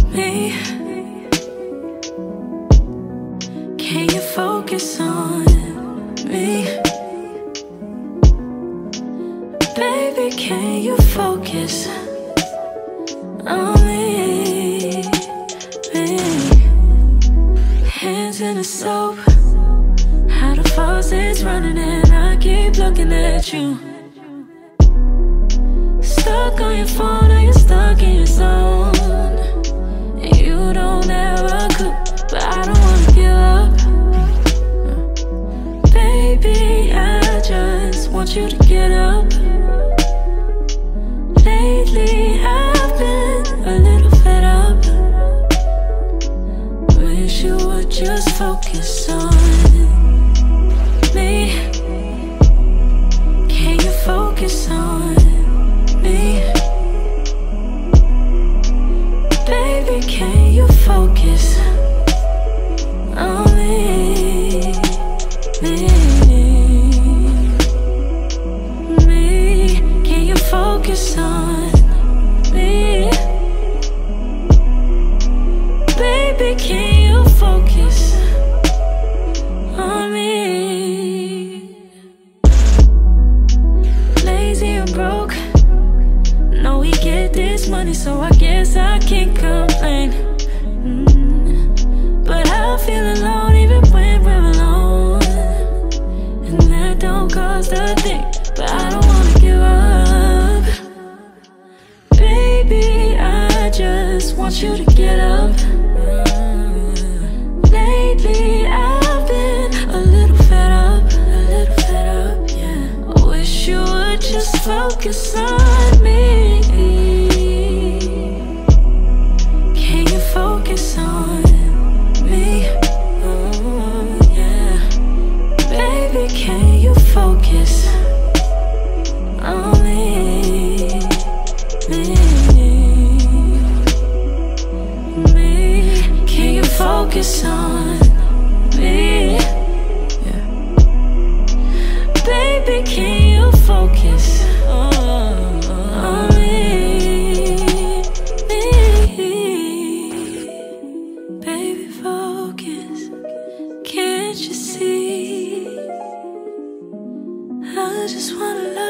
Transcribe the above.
me. Can you focus on me? Baby, can you focus on me? Hands in the soap, how the faucet's running and I keep looking at you. Stuck on your phone or you're stuck in your zone. And you don't ever cook, but I don't wanna give up. Baby, I just want you to get up. Lately I've been a little fed up. Wish you would just focus on me. Can you focus on me? Baby, can you focus on me? Can you focus on me? Baby, can you focus on me? Lazy and broke, know we get this money, so I guess I can't complain. But I feel alone even when we're alone, and that don't cost a thing, but I don't wanna give up. Baby, I just want you to get up. Lately I've been a little fed up, yeah. I wish you would just focus on me. Can you focus on me? Yeah. Baby, can you focus on me? Can you focus on me? Yeah. Baby, can you focus on me? Baby, focus. Can't you see? I just wanna love